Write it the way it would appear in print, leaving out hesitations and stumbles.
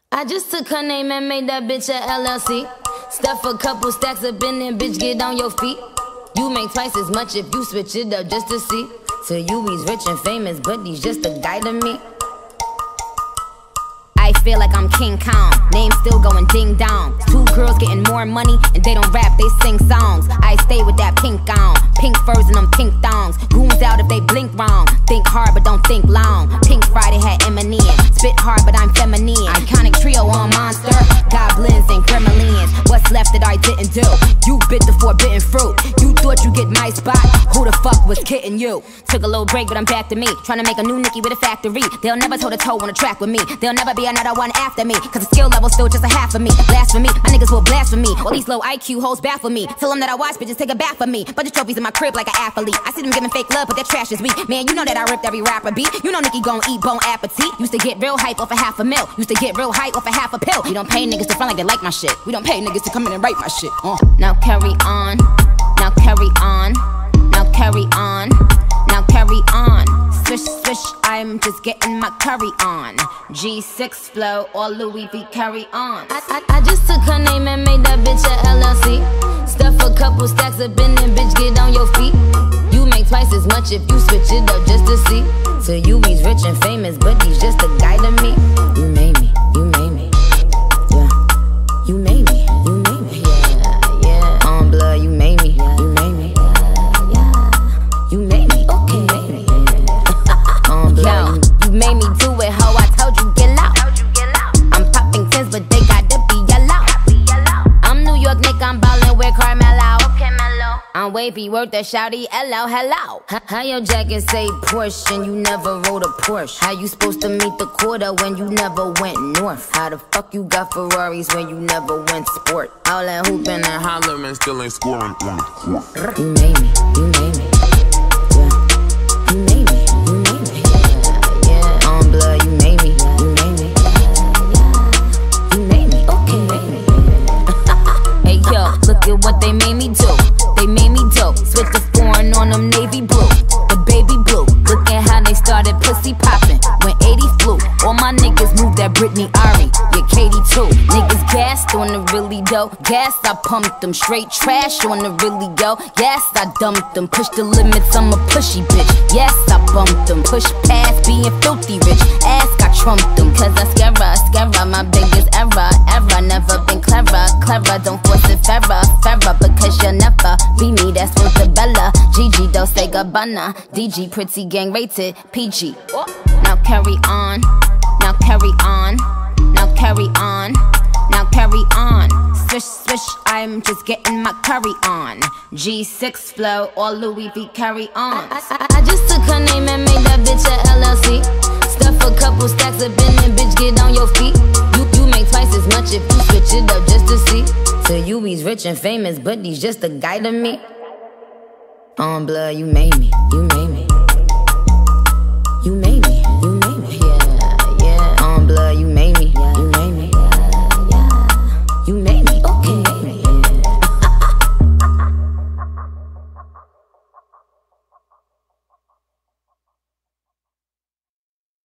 I just took her name and made that bitch a LLC. Stuff a couple stacks up in there, bitch, get on your feet. You make twice as much if you switch it up just to see. To you he's rich and famous, but he's just a guy to me. I feel like I'm King Kong, name still going ding dong. Two girls getting more money and they don't rap, they sing songs. I stay with that pink on, pink furs and them pink thongs. Goons out if they blink wrong, think hard but don't think long. Pink Friday had Eminem, spit hard but I'm feminine. Iconic trio on Monster, goblins and gremlins. What's left that I didn't do? You bit the forbidden fruit. You thought you get my spot, who the fuck was kidding you? Took a little break but I'm back to me, trying to make a new Nicki with a factory. They'll never toe to toe on a track with me, there'll never be another one after me, cause the skill level's still just a half of me. Blasphemy, my niggas will blaspheme me. All these low IQ hoes baffle me. Tell them that I watch bitches take a bath for me. Bunch of trophies in my crib like an athlete. I see them giving fake love but their trash is weak. Man, you know that I ripped every rapper beat. You know Nicki gon' eat Bon Appetit. Used to get real hype off a $500,000. Used to get real hype off a half a pill. We don't pay niggas to front like they like my shit. We don't pay niggas to come in and write my shit. Now carry on, now carry on, now carry on, now carry on. Swish, swish, I'm just getting my curry on. G6 flow, all Louis V, carry on. I just took her name and made that bitch a LLC. Stuff a couple stacks up in there, bitch, get on your feet. You make twice as much if you switch it up just to see. To you he's rich and famous, but he's just a guy to me. You made me, you made me. Yeah, you made me, you made me. Yeah, yeah. On blood, you made me, you made me. You made me, okay. Yo, you made me do it, ho, I told you get loud. I'm popping tins, but they got to be yellow. I'm New York Nick, I'm ballin' with Carmelo. I'm wavy, worth the shouty, hello, hello. How your jacket say Porsche and you never rode a Porsche? How you supposed to meet the quota when you never went north? How the fuck you got Ferraris when you never went sport? All that hoopin' and hollering still ain't scoring on the court. You made me, you made me. Yeah, you made me. Blood, you made me, you made me. You made me, okay, you made me. Hey yo, look at what they made me do. They made me dope. Switch the foreign on them navy blue, the baby blue. Look at how they started pussy popping when 80 flew. All my niggas moved that Britney Ari, yeah, Katie too. Niggas gassed on the really dough. Gas, I pumped them. Straight trash on the really go. Yes, I dumped them. Push the limits, I'm a pushy bitch. Yes, I bumped them. Push past being filthy rich. Ask, I trumped them. Cause I scare my biggest error. Never been clever. Don't force it fairer. Because you'll never be me, that's Rosabella. GG, don't say Gabbana. DG, pretty gang rated PG. Now carry on, now carry on, now carry on, now carry on. Swish, swish, I'm just getting my curry on. G6 flow, all Louis V, carry on. I just took her name and made that bitch a LLC. Stuff a couple stacks up in there, bitch, get on your feet. You make twice as much if you switch it up just to see. To you he's rich and famous, but he's just a guy to me. On blood, you made me, you made me. You made me, you made me. Yeah, yeah. On blood, you made me, you made me. You made me.